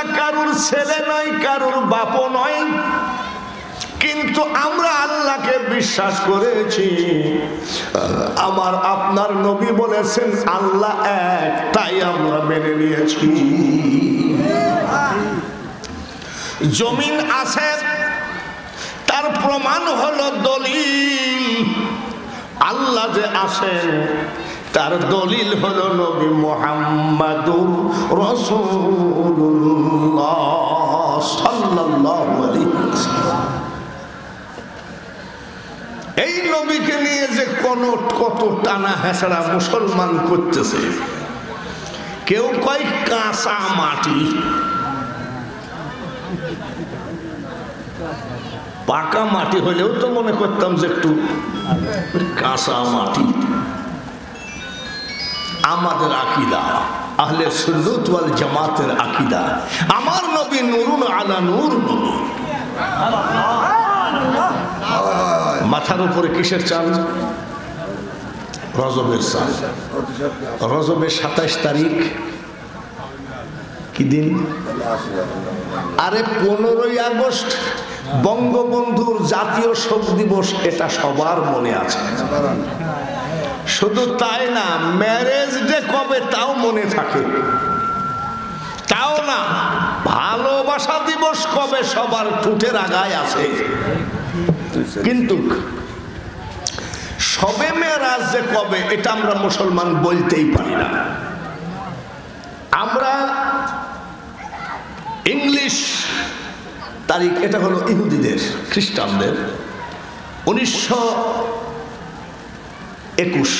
কারুর ছেলে নয়, কারুর বাপও নয়, কিন্তু আমরা আল্লাহকে বিশ্বাস করেছি। আমার আপনার নবী বলেছেন আল্লাহ এক, তাই আমরা মেনে নিয়েছি। জমিন আছে, তার প্রমাণ হলো দলিল। আল্লাহ যে আছেন তার দলিল হলো নবী মুহাম্মাদুর রাসূলুল্লাহ সাল্লাল্লাহু আলাইহি ওয়াসাল্লাম। এই নবীকে নিয়ে যে কত টানা হেঁচড়া মুসলমান করতেছে। কেউ কয় কাঁচা মাটি, পাকা মাটি হলেও তো মনে করতাম যে একটু কাঁচা মাটি। আমাদের আকীদা আহলে সুন্নাত ওয়াল জামাতের আকীদা, আমার নবী নূরুন আলা নূর নবী। মাথার উপরে কিসের চাঁদ? রজবের চাঁদ। রজবের 27 তারিখ কি দিন? আরে 15ই আগস্ট বঙ্গবন্ধুর জাতীয় শোক দিবস, এটা সবার মনে আছে। শুধু তাই না, ম্যারেজ ডে কবে তাও মনে থাকে। তাও না, ভালোবাসা দিবস কবে সবার ঠোঁটের আগায় আছে। কিন্তু শবে মেরাজ যে কবে, এটা আমরা মুসলমান বলতেই পারি না। আমরা ইংলিশ তারিখ, এটা হলো ইহুদিদের, খ্রিস্টানদের 1921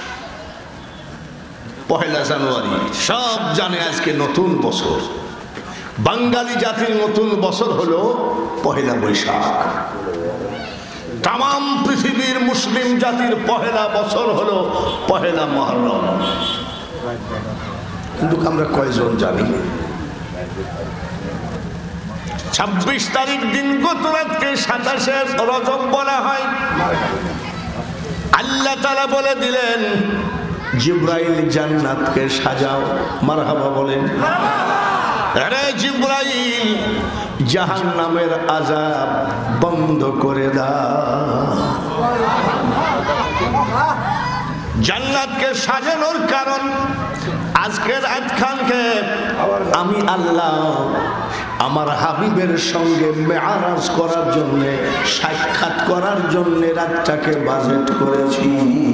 পহেলা জানুয়ারি। সব জানে আজকে নতুন বছর। বাঙালি জাতির নতুন বছর হলো পহেলা বৈশাখ। তাম পৃথিবীর মুসলিম জাতির পহেলা বছর হলো পহেলা মুহররম। কিন্তু আমরা কয়জন জানি? 26 তারিখ দিন গতরাতকে 27 রজব বলা হয়। আল্লাহ তাআলা বলে দিলেন জিবরাইল জান্নাতকে সাজাও। মারহাবা বলেন। আরে জিবরাইল, জাহান্নামের আযাব বন্ধ করে দাও। জান্নাতকে সাজানোর কারণ, আজকের আয়াতখানকে আমি আল্লাহ আমার হাবিবের সঙ্গে মেরাজ করার জন্য, সাক্ষাৎ করার জন্য রাতটাকে বাজেট করেছি।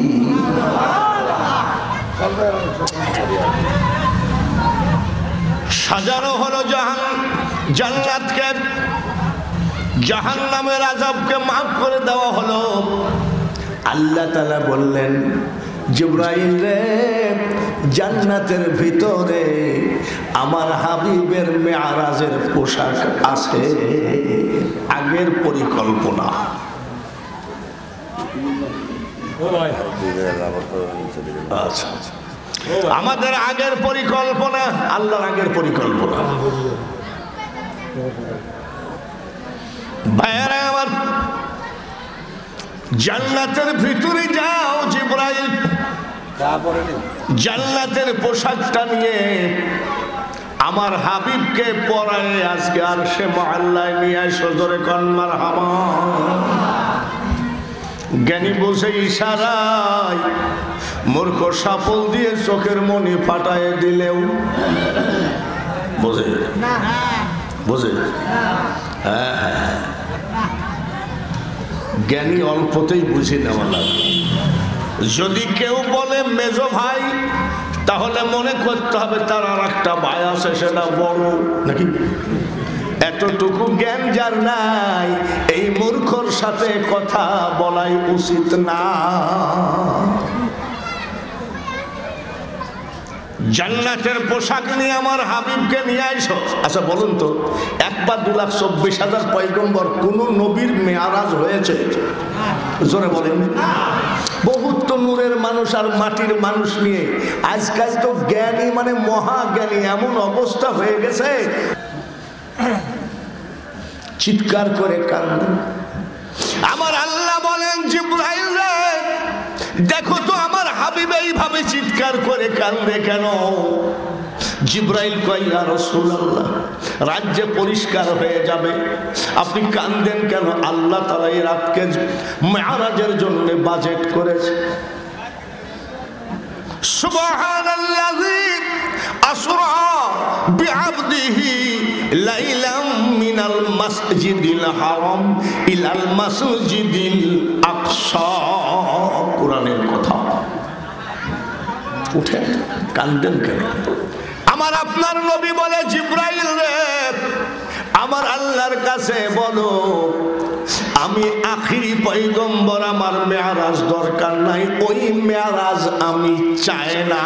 সাজানো হলো জান্নাতকে, জাহান্নামের আযাবকে মাফ করে দেওয়া হলো। আল্লাহ তাআলা বললেন জিবরাইল রে, জান্নাতের ভিতরে আমার হাবিবের মেরাজের পোশাক আছে। আগের পরিকল্পনা। আচ্ছা, আমাদের আগের পরিকল্পনা, আল্লাহর আগের পরিকল্পনা। ভাইয়েরা আমার, জান্নাতের ভিতরে যাও জিবরাইল, জান্নাতের পোশাকটা নিয়ে আমার হাবিবকে পরায় আজকে আর সে মহল্লায় নিয়ে আসো। জোরে কোন মারহাবা। জ্ঞানী বুঝে ইশারায়, মূর্খ সাপল দিয়ে চোখের মনি ফাটায় দিলেও বোঝে। বোঝে? হ্যাঁ হ্যাঁ, জ্ঞানী অল্পতেই বুঝে নেওয়া লাগবে। যদি কেউ বলে মেজো ভাই, তাহলে মনে করতে হবে তার আর একটা ভাই আছে, সেটা বড় নাকি। এতটুকু জ্ঞান যার নাই, এই মূর্খর সাথে কথা বলাই উচিত না। জান্নাতের পোশাক নিয়ে আমার হাবিবকে নিয়ে আইসো। আচ্ছা বলুন তো, 1,02,24,000 পয়গম্বর, কোন নবীর মেরাজ হয়েছে? জোরে বলেন। বহুত তো নূরের মানুষ আর মাটির মানুষ নিয়ে আজকাল তো জ্ঞানী মানে মহাজ্ঞানী এমন অবস্থা হয়ে গেছে, চিৎকার করে কান্দে। আমার আল্লাহ বলেন জিবরাইল রে, দেখো তো আমার হাবিব এইভাবে চিৎকার করে কান্দে কেন? জিবরাইল কয় ইয়া রাসূলুল্লাহ, রাজ্যে পরিষ্কার হয়ে যাবে, আপনি কাঁদেন কেন? আল্লাহ তাআলা এই রাতকে মেরাজের জন্য বাজেট করেছে। সুবহানাল্লাযী আসরা বিআবদিহি লাইলাম মিনাল মাসজিদিল হারাম ইলাল মাসজিদিল আকসা। কোরআনের কথা। উঠে কাঁদেন কেন? আমার আপনার নবী বলে, জিবরাইল রে, আমার আল্লাহর কাছে বলো, আমি আখিরি পয়গম্বর, আমার মেরাজ দরকার নাই, ওই মেরাজ আমি চাই না।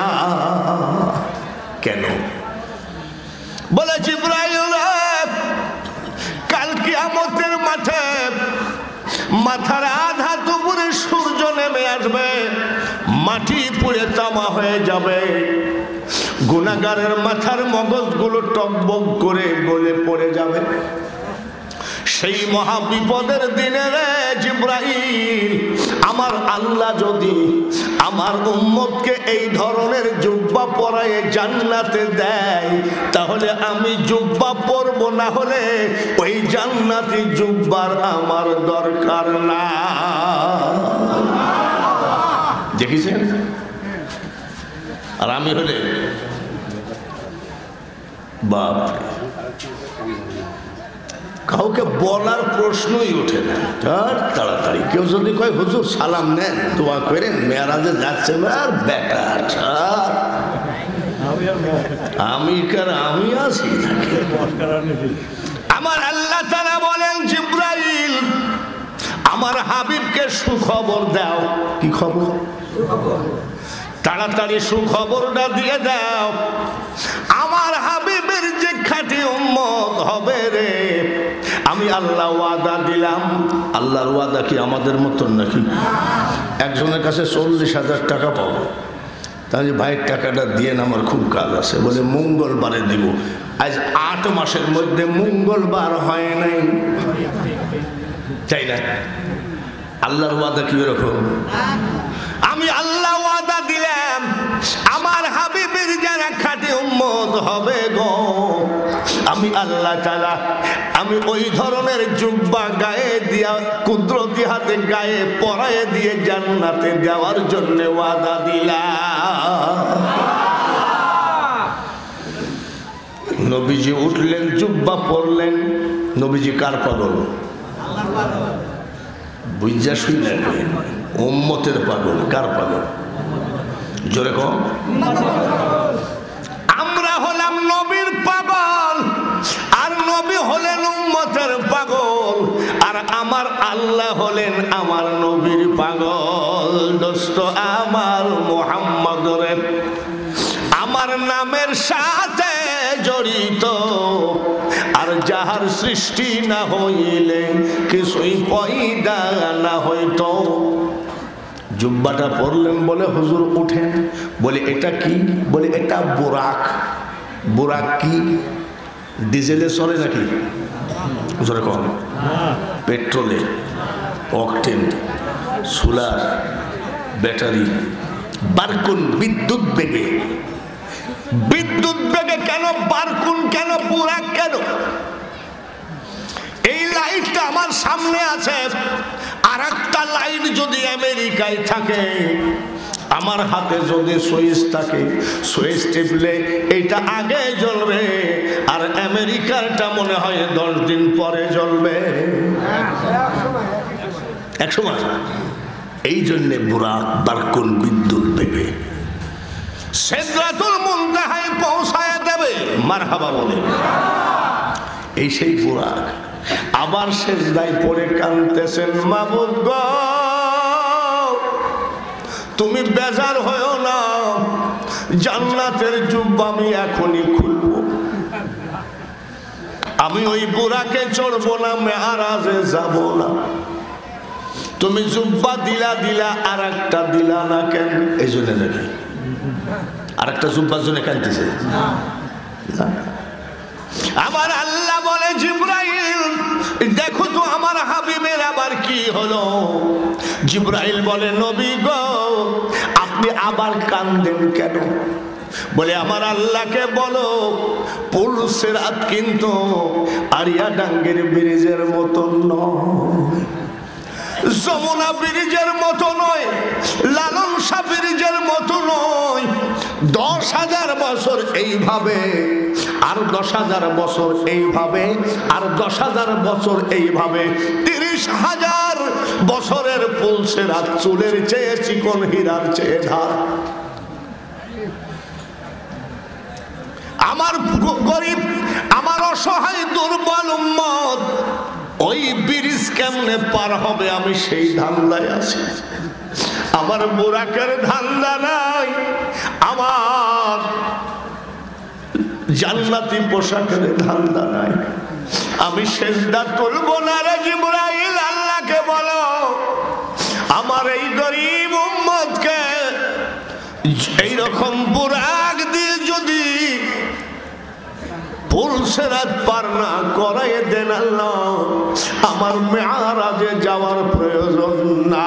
কেন? বলে, জিবরাইল রে, কাল কিয়ামতের মাঠে মাথার আধা দুপুরে সূর্য নেমে আসবে, মাটি পুড়ে তামা হয়ে যাবে, গুনাহগারের মাথার মগজগুলো টকবক করে গলে পড়ে যাবে। সেই মহা বিপদের দিনে রে জিবরাইল, আমার আল্লাহ যদি আমার উম্মতকে এই ধরনের জুব্বা পরায়ে জান্নাতে দেয়, তাহলে আমি জুব্বা পরব, না হলে ওই জান্নাতি জুব্বার আমার দরকার না। দেখেছেন? আর আমি হলে বাপ, কাউকে বলার প্রশ্নই ওঠে না। তাড়াতাড়ি কেউ যদি কয় হুজুর সালাম নেন, দোয়া করেন, মেরাজে যাচ্ছে, আর বেটা আমি আছি। আমার আল্লাহ তাআলা বলেন, জিবরাইল, আমার হাবিবকে সুখবর দাও। কি খবর? তাড়াতাড়ি সুখবরটা দিয়ে দাও, আমার হাবিবের যে খাঁটি উম্মত হবে রে, আমি আল্লাহ ওয়াদা দিলাম। আল্লাহর ওয়াদা কি আমাদের মতন নাকি? একজনের কাছে 40,000 টাকা পাবো, তাহলে ভাইয়ের টাকাটা দিয়ে আমার খুব কাজ আছে, বলে মঙ্গলবারে দিব। আজ 8 মাসের মধ্যে মঙ্গলবার হয় নাই, তাই না? আল্লাহর ওয়াদা কি এরকম? আমি আল্লাহ ওয়াদা দিলাম, আমার হাবিবের যারা খাঁটি উম্মত হবে গো, আমি আল্লাহ তাআলা আমি ওই ধরনের জুব্বা গায়ে দিয়া, কুদরতি হাতে গায়ে পরায়ে দিয়ে জান্নাতে দেওয়ার জন্য ওয়াদা দিলাম। নবীজি উঠলেন, জুব্বা পরলেন। নবীজি কার পাগল? বুঝা শুনলেন, উম্মতের পাগল। কার পাগল? জোরে কম। আমরা হলাম নবীর পাগল, আর নবী হলেন উম্মতের পাগল, আর আমার আল্লাহ হলেন আমার নবীর পাগল। দোস্ত আমার, মুহাম্মদের আমার নামের সাথে জড়িত, আর যাহার সৃষ্টি না হইলে কিছুই পয়দা না হইতো। জুব্বাটা পরলেন, বলে হুজুর উঠেন। বলে এটা কি? বলে এটা বুরাক। বুরাক কি? ডিজেলে চলে নাকি? জোরে কম। পেট্রোলে, অকটেন, সোলার, ব্যাটারি, বারকুন, বিদ্যুৎ বেগে। বিদ্যুৎ বেগে কেন? বারকুন কেন? বুরাক কেন? এই লাইটটা আমার সামনে আছে, আর একটা লাইট যদি আমেরিকায় থাকে, আমার হাতে যদি সুইচ থাকে, সুইচ টিপলে এইটা আগে জ্বলবে, আর আমেরিকারটা মনে হয় 10 দিন পরে জ্বলবে। 100 মাস। এই জন্যে বুরাক, বারকুন, বিদ্যুৎ বেগে সিদরাতুল মুনতাহায় পৌঁছায় দেবে। মারহাবা বলে। এই সেই বুরাক। আবার সেজদায় পড়ে কাঁদতেছেন, মাবুদ গো, তুমি বেজার হয়ো না, জান্নাতের জুব্বা আমি এখনই খুলব। আমি ওই বুরাকে চড়বো না, মেরাজে যাব না। তুমি জুব্বা দিলা, আর একটা দিলা না কেন? এই জন্য নাকি আর একটা জুব্বার জন্য কাঁদতেছে? আমার আল্লাহ বলে, জিবরাইল দেখো তো আমার হাবিবের আবার কি হলো। জিবরাইল বলে, নবী গো, আপনি আবার কাঁদেন কেন? বলে আমার আল্লাহকে বলো পুল সিরাত কিন্তু আরিয়া ডাঙ্গের ব্রিজের মতন নয়, যমুনা ব্রিজের মতো নয়, লালন শাহ ব্রিজের মতো নয়। 10,000 বছর এইভাবে, আর 10,000 বছর এইভাবে, আর 10,000 বছর এইভাবে, 30,000 বছরের পুল সিরাত চুলের চেয়ে চিকন, হীরার চেয়ে ধার। আমার গরিব, আমার অসহায় দুর্বল উম্মত ওই ব্রিজ কেমনে পার হবে আমি সেই ধান্দায় আছি। আমার বুরাকের ধান্দা নাই, আমার জান্নাতি পোশাকের ধান্দা নাই। আমি সেজদা তুলবো না রে জিবরাইল, আল্লাহকে বলো আমার এই গরিব উম্মতকে এইরকম বুরাক দিয়ে যদি পুল সিরাত পার না করায় দেন আল্লাহ, আমার মেয়ারাজে যাওয়ার প্রয়োজন না।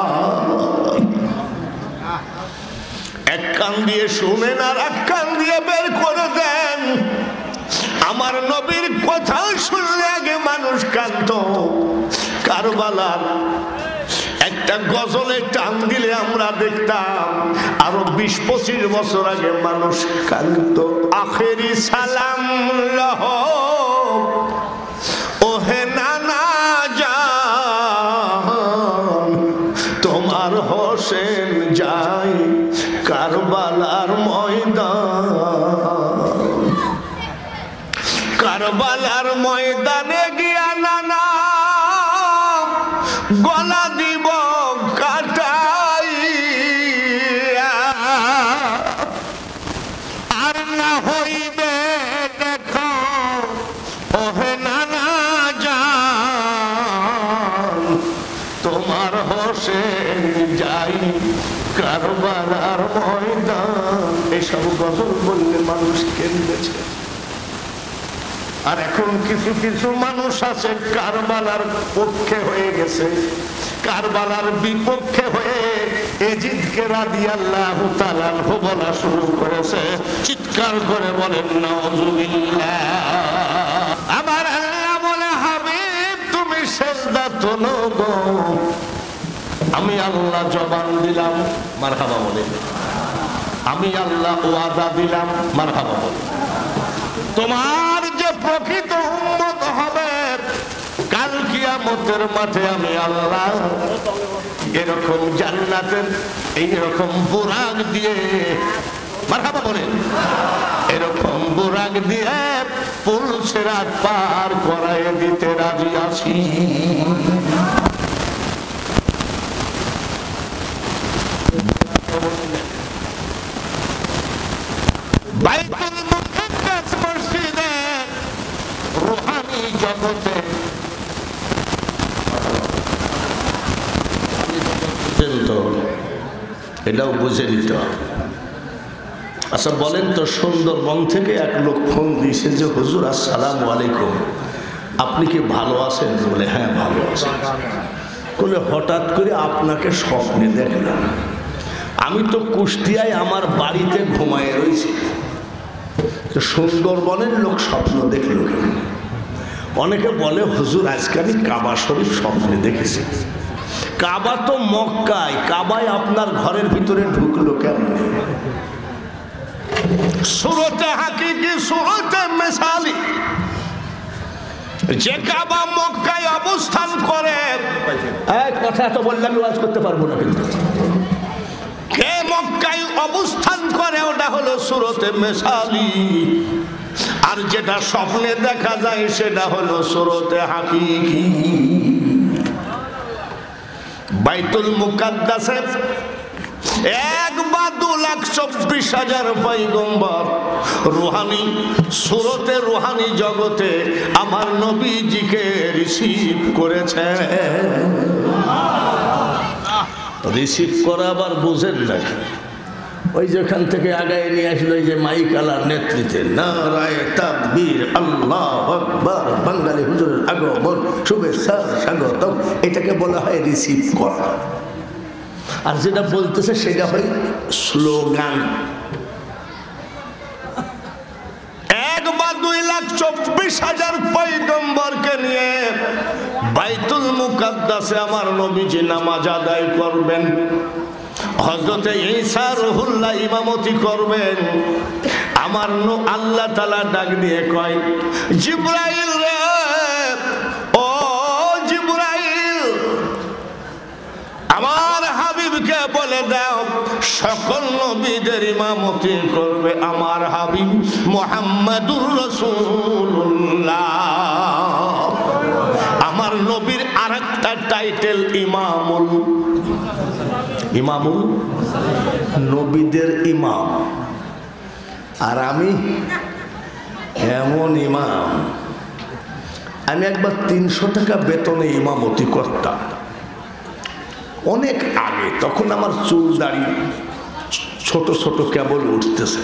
এক কান দিয়ে শুনেন আর এক কান দিয়ে বের করে দেন। আমার নবীর কথা শুনলে আগে মানুষ কাঁদত। কারবালার একটা গজলে টান দিলে আমরা দেখতাম আরো 20-25 বছর আগে মানুষ কাঁদত। আখেরি সালাম লহ ওহে নানা জান, তোমার হোসেন যাই কারবালার ময়দান। কারবালার ময়দানে গিয়া নানা গলা দিব কাটাই, আর না হইবে দেখো ওহে নানা জান, তোমার হোসেন যাই কারবালার ময়দান। এসব গজল বললে মানুষ কেঁদেছে। আর এখন কিছু কিছু মানুষ আছে কারবালার পক্ষে হয়ে গেছে, কারবালার বিপক্ষে হয়ে এজিদকে রাদিয়াল্লাহু তাআলা আনহু বলা শুরু করেছে। চিৎকার করে বলেন নাউজুবিল্লাহ। আমার আল্লাহ বলে হাবিব তুমি সিজদা তোলো গো, আমি আল্লাহ জবান দিলাম, মারহাবা বলে, আমি আল্লাহ ওয়াদা দিলাম, মারহাবা বলে, তোমার যে প্রকৃত উম্মত হবে কাল কিয়ামতের মাঠে আমি আল্লাহ এরকম জান্নাতের এইরকম বুরাক দিয়ে, মারহাবা বলেন, এরকম বুরাক দিয়ে পুল সিরাত পার করায় দিতে রাজি আছি। বাইতুল মুকাদ্দাস মসজিদে রূহানি জগতে এটাও বুঝে নিতে হবে। আচ্ছা বলেন তো, সুন্দরবন থেকে এক লোক ফোন দিয়েছে যে হুজুর আসসালামু আলাইকুম, আপনি কি ভালো আছেন? বলে হ্যাঁ ভালো আছেন। বলে হঠাৎ করে আপনাকে স্বপ্নে দেখলাম, আমি তো কুষ্টিয়ায় আমার বাড়িতে ঘুমায় রয়েছি, সুন্দরবনের লোক স্বপ্ন দেখলো কেন? অনেকে বলে হুজুর আজকে আমি কাবা শরীফ স্বপ্নে দেখেছি। কাবা তো মক্কায়, কাবায় আপনার ঘরের ভিতরে ঢুকলো কেমন? সুরতে হাকিকি সুরতে মিসালি, যে কাবা মক্কায় অবস্থান করে, এক কথা তো বললাম ওয়াজ করতে পারবো না, কিন্তু কে মক্কায় অবস্থান করে ওটা হলো সুরতে মিসালি, আর যেটা স্বপ্নে দেখা যায় সেটা হলো সুরতে হাকিকি। বাইতুল মুকাদ্দাসে 1,02,24,000 পয়গম্বর রুহানি সুরতে রুহানি জগতে আমার নবীজিকে রিসিভ করেছে। রিসিভ করা আবার বুঝেন না, ওই যেখান থেকে আগায় নিয়ে আসলো এই যে মাইক আলার নেতৃত্বে নারায়ে তাকবীর আল্লাহু আকবার, বাঙালি হুজুরের আগমন শুভেচ্ছা স্বাগতম, এটাকে বলা হয় রিসিভ করা। আর যেটা বলতেছে সেটা হয় স্লোগান। নিয়ে বাইতুল মুকাদ্দাসে আমার নবীজি নামাজ আদায় করবেন। হযরতে ঈসা রুহুল্লাহ ইমামতি করবেন। আমার আল্লাহ তাআলা ডাক দিয়ে কয়, জিবরাইল রে, ও জিবরাইল, আমার হাবিবকে বলে দাও সকল নবীদের ইমামতি করবে আমার হাবিব মুহাম্মাদুর রাসূলুল্লাহ। আমার নবীর আরেকটা টাইটেল ইমামুল নবীদের ইমাম। আর আমি এমন ইমাম, আমি একবার 300 টাকা বেতনে ইমামতি করতাম অনেক আগে। তখন আমার চুল দাড়ি ছোট ছোট কেবল উঠতেছে।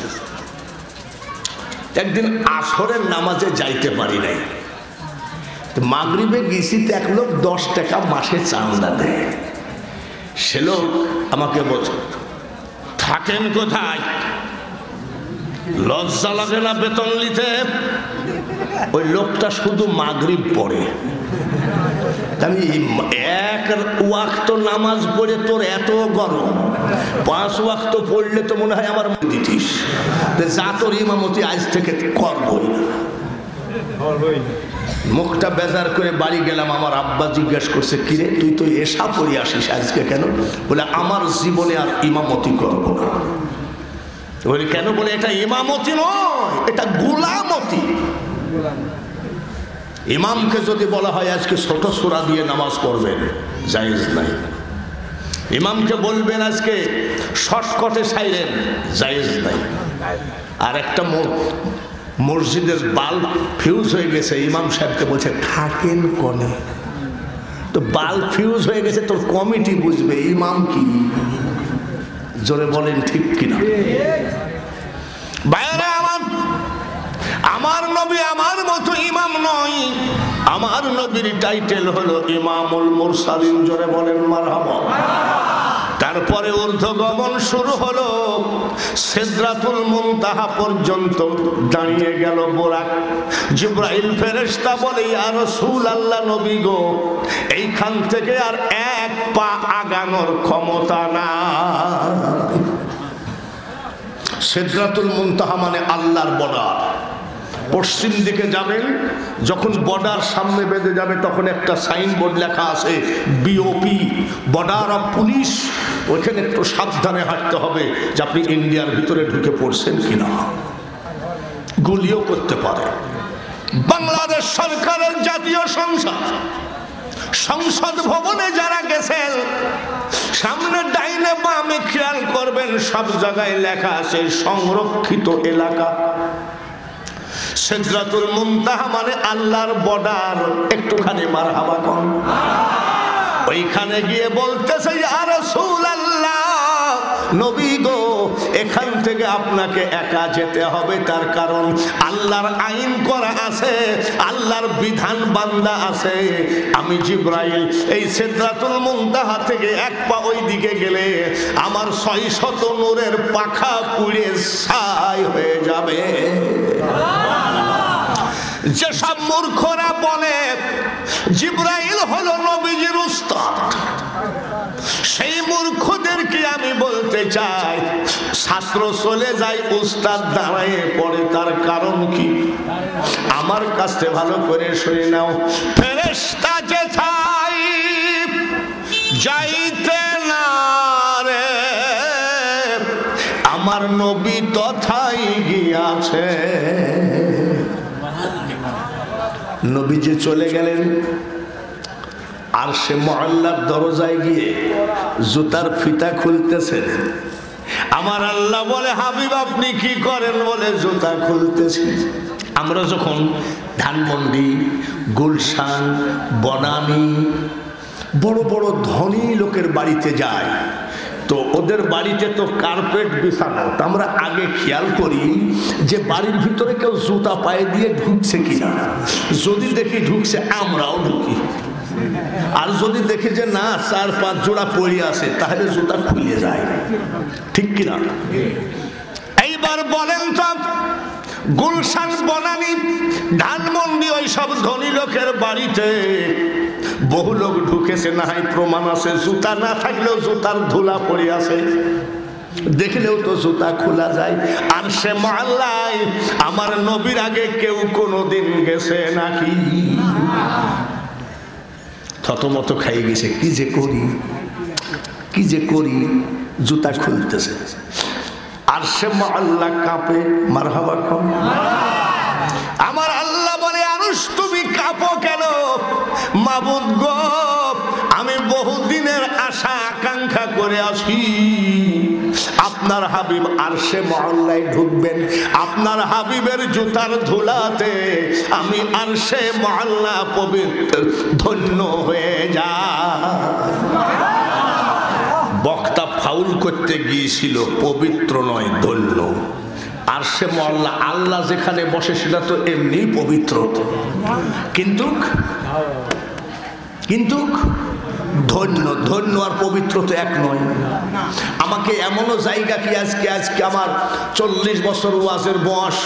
একদিন আসরের নামাজে যাইতে পারি নাই, মাগরিবে গেছি, এক লোক 10 টাকা মাসে চাঁদা দেয়। সে লোক আমাকে বলছে, থাকেন কোথায়? লজ্জা লাগে না বেতন নিতে? ওই লোকটা শুধু মাগরিব পড়ে। আমি এক ওয়াক্ত নামাজ পড়ে তোর এত গরম, 5 ওয়াক্ত পড়লে তো মনে হয় আমার দিতিস, যা তোর ইমামতি আজ থেকে করবই না। মুখটা বেজার করে বাড়ি গেলাম। আমার আব্বা জিজ্ঞাসা করছে, কিরে তুই তো এসা পড়ি আসিস আজকে কেন? বলে আমার জীবনে আর ইমামতি করবো না। বলি কেন? বলে এটা ইমামতি নয়, এটা গোলামতি। ইমামকে যদি বলা হয় আজকে ছোট সূরা দিয়ে নামাজ পড়বেন, জায়েজ নাই। ইমামকে বলবেন আজকে শর্টকটে সাইরেন, জায়েজ নাই। আর একটা মসজিদের বাল্ব ফিউজ হয়ে গেছে, ইমাম সাহেবকে বলছে থাকেন কোনে? তো বাল্ব ফিউজ হয়ে গেছে, তোর কমিটি বুঝবে, ইমাম কি? জোরে বলেন ঠিক কিনা? ভাইরা আমার নবী আমার মতো ইমাম নয়। আমার নবীর টাইটেল হলো ইমামুল মুরসালিন। জোরে বলেন মারহাবা। তারপরে ঊর্ধ্বগমন শুরু হলো, সিদরাতুল মুনতাহা পর্যন্ত দাঁড়িয়ে গেল বোরাক। জিবরাইল ফেরেশতা বলে, ইয়া রাসূলুল্লাহ, নবী গো, এইখান থেকে আর এক পা আগানোর ক্ষমতা না। সিদরাতুল মুনতাহা মানে আল্লাহর বর্ডার। পশ্চিম দিকে যাবেন, যখন বর্ডার সামনে বেঁধে যাবে তখন একটা সাইনবোর্ড লেখা আছে বিওপি, বর্ডার অফ পুলিশ। ওইখানে একটু সাবধানে হাঁটতে হবে যে আপনি ইন্ডিয়ার ভিতরে ঢুকে পড়ছেন কিনা, গুলিও করতে পারে। বাংলাদেশ সরকারের জাতীয় সংসদ ভবনে যারা গেছেন, সামনে ডাইনে বামে খেয়াল করবেন, সব জায়গায় লেখা আছে সংরক্ষিত এলাকা। সিদরাতুল মুনতাহা মানে আল্লাহর বর্ডার। একটুখানি মারহাবা কোন। ওইখানে গিয়ে বলতেছে, ইয়া রাসূলুল্লাহ, নবী গো, এখান থেকে আপনাকে একা যেতে হবে। তার কারণ আল্লাহর আইন করা আছে, আল্লাহর বিধান বান্দা আছে। আমি জিবরাইল এই সিদরাতুল মুনতাহা থেকে এক পা ওই দিকে গেলে আমার 600 নূরের পাখা পুড়ে ছাই হয়ে যাবে। যেসব মূর্খরা বলে জিবরাইল হলো নবীজির উস্তাদ, সেই মূর্খদেরকে আমি বলতে চাই, ছাত্র চলে যায়, উস্তাদ দাঁড়ায় পড়ে। তার কারণ কি? আমার কাছে ভালো করে শুনে নাও। ফেরেশতা যেথায় যাইতে না রে, আমার নবী তথায় গিয়াছে। নবীজি চলে গেলেন, আর সে মহল্লার দরজায় গিয়ে জুতার ফিতা খুলতেছেন। আমার আল্লাহ বলে, হাবিব আপনি কি করেন? বলে জুতা খুলতেছি। আমরা যখন ধানমন্ডি, গুলশান, বনানী, বড় বড় ধনী লোকের বাড়িতে যাই, তো ওদের বাড়িতে তো কার্পেট বিছানো। তো আমরা আগে খেয়াল করি যে বাড়ির ভিতরে কেউ জুতা পায়ে দিয়ে ঢুকছে কিনা। যদি দেখি ঢুকছে, আমরাও ঢুকি। আর যদি দেখি যে না, 4-5 জোড়া পড়ে আছে, তাহলে জুতা খুলে যায়। ঠিক কিনা? এইবার বলেন তো, গুলশান, বনানী, ধানমন্ডি ওই সব ধনী লোকের বাড়িতে বহু লোক ঢুকেছে, না হয় প্রমাণ আছে। জুতা না থাকলেও জুতার ধুলা পড়ে আছে, দেখলেও তো জুতা খোলা যায়। আর সে মহল্লায় আমার নবীর আগে কেউ কোনোদিন গেছে নাকি? থতমত খাই গেছে, কি যে করি, কি যে করি, জুতা খুলতেছে। আর সে মহল্লা কাঁপে। মারহাবা কম। আমার আল্লাহ বলে, আরশ তুমি কাঁপো কেন? মাবুদ গো, আমি বহুদিনের আশা আকাঙ্ক্ষা করে আসি আপনার হাবিব আরশে মহল্লায় ঢুকবেন। আপনার হাবিবের জুতার ধুলাতে আমি আরশে মহল্লা পবিত্র ধন্য হয়ে যায়। বক্তা ফাউল করতে গিয়েছিল, পবিত্র নয়, ধন্য। আরশে মহল্লা, আল্লাহ যেখানে বসে সেটা তো এমনি পবিত্র, কিন্তু কিন্তু ধন্য, ধন্য আর পবিত্র তো এক নয়। আমাকে এমনও জায়গা কি আজকে আমার 40 বছর ওয়াজের বয়স,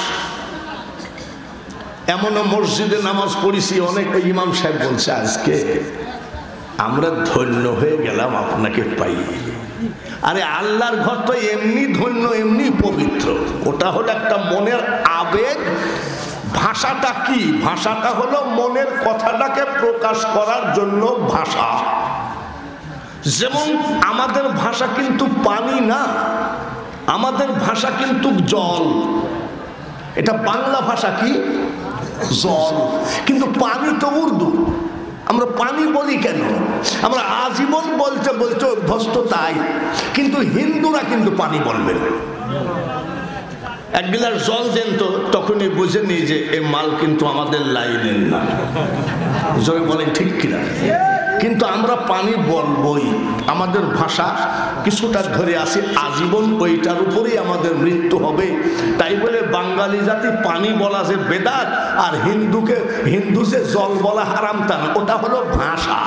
এমনও মসজিদে নামাজ পড়েছি, অনেক ইমাম সাহেব বলছে আজকে আমরা ধন্য হয়ে গেলাম আপনাকে পাই। আরে আল্লাহর ঘর তো এমনি ধন্য, এমনি পবিত্র। ওটা হলো একটা মনের আবেগ। ভাষাটা কি? ভাষাটা হলো মনের কথাটাকে প্রকাশ করার জন্য ভাষা। যেমন আমাদের ভাষা কিন্তু পানি না, আমাদের ভাষা কিন্তু জল। এটা বাংলা ভাষা কি? জল। কিন্তু পানি তো উর্দু। আমরা পানি বলি কেন? আমরা আজীবন বলতে বলতে অভ্যস্ত, তাই। কিন্তু হিন্দুরা কিন্তু পানি বলবে না। এক গিলাস জল দেন তো, তখনই বুঝে নি যে এ মাল কিন্তু আমাদের লাইনের না। জয় বলেন ঠিক কিনা? কিন্তু আমরা পানি বলবই। আমাদের ভাষা কিছুটা ধরে আসি, আজীবন ওইটার উপরেই আমাদের মৃত্যু হবে। তাই বলে বাঙালি জাতি পানি বলা যে বেদাত, আর হিন্দু যে জল বলা হারাম, তা না। ওটা হলো ভাষা।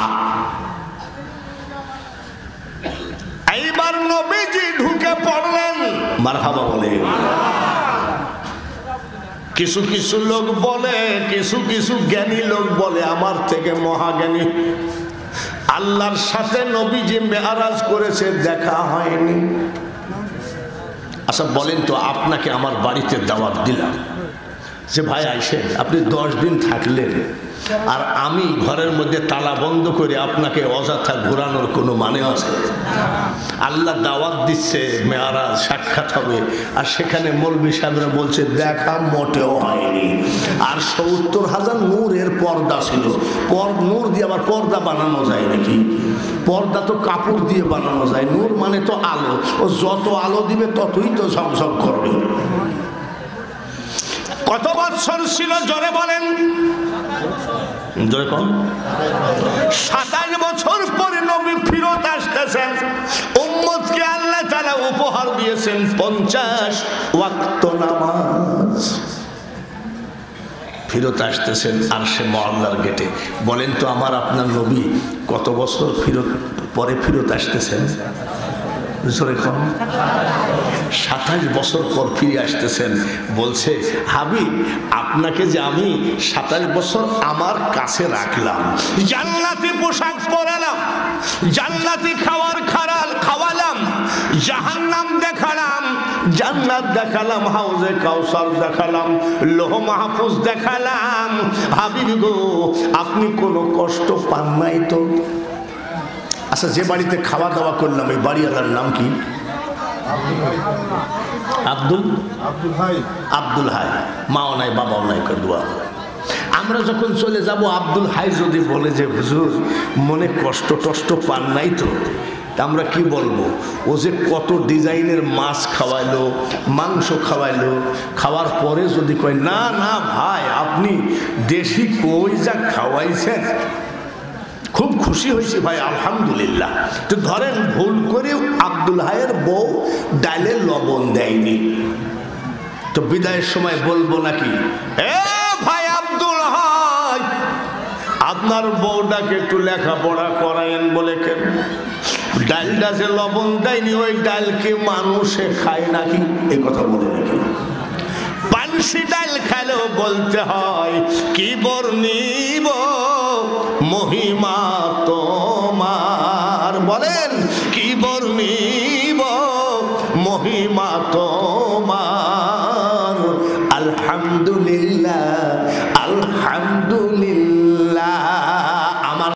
এইবার নবীজি ঢুকে পড়লেন। মারহাবা বলে। কিছু কিছু লোক বলে, কিছু কিছু জ্ঞানী লোক বলে আমার থেকে মহাজ্ঞানী, আল্লাহর সাথে নবীজি মেরাজ করেছে, দেখা হয়নি। আচ্ছা বলেন তো, আপনাকে আমার বাড়িতে দাওয়াত দিলাম যে ভাই আইসেন, আপনি 10 দিন থাকলেন, আর আমি ঘরের মধ্যে তালা বন্ধ করে আপনাকে অযথা ঘোরানোর কোনো মানে আছে? আল্লাহ দাওয়াত দিচ্ছে, মেরাজ সাক্ষাৎ হবে, আর সেখানে মৌলভী সাহেবরা বলছে দেখা মোটেও হয়নি। আর 70,000 নূরের পর্দা ছিল। নূর দিয়ে আবার পর্দা বানানো যায় নাকি? পর্দা তো কাপড় দিয়ে বানানো যায়। নূর মানে তো আলো, ও যত আলো দিবে ততই তো ঝকঝক করবে। কত বছর ছিল জোরে বলেন? জোরে কম। 27 বছর পরে নবী ফিরত আসতেছেন। উম্মতকে আল্লাহ তাআলা উপহার দিয়েছেন 50 ওয়াক্ত নামাজ। ফিরত আসতেছেন আরশে মহল্লার গেটে। বলেন তো, আমার আপনার নবী কত বছর পরে ফিরত আসতেছেন? 27 বছর পর ফিরে আসতেছেন। বলছে হাবিব, আপনাকে যে আমি 27 বছর আমার কাছে রাখলাম, জান্নাতি পোশাক পরালাম, জান্নাতি খাওয়ালাম, জাহান্নাম দেখালাম, জান্নাত দেখালাম, হাউজে কাউসার দেখালাম, লৌহ মাহফুজ দেখালাম। হাবিব গো, আপনি কোনো কষ্ট পান নাই তো? আচ্ছা, যে বাড়িতে খাওয়া দাওয়া করলাম, এই বাড়িওয়ালার নাম কি? আব্দুল হাই। মাও নাই, বাবাও নাই, দোয়া। আমরা যখন চলে যাব, আব্দুল হাই যদি বলে যে হুজুর মনে কষ্ট টষ্ট পান নাই তো, আমরা কি বলবো? ও যে কত ডিজাইনের মাছ খাওয়াইলো, মাংস খাওয়াইলো, খাওয়ার পরে যদি কয় না না ভাই, আপনি দেশি কই যা খাওয়াইছেন, খুব খুশি হয়েছি ভাই, আলহামদুলিল্লাহ। তো ধরেন ভুল করে আব্দুল হাইয়ের বউ ডালে লবণ দেয়নি, তো বিদায়ের সময় বলবো নাকি, এ ভাই আব্দুল হাই, আপনার বউটাকে একটু লেখাপড়া করায়েন বলে কেন? ডালটা যে লবণ দেয়নি, ওই ডালকে মানুষে খায় নাকি? এই কথা বলে নাকি? পান মুর্শি ডাল খেলেও বলতে হয় কি বর্ণিব মহিমা তোমার। বলেন কি বর্ণিব মহিমা তোমার। আলহামদুলিল্লাহ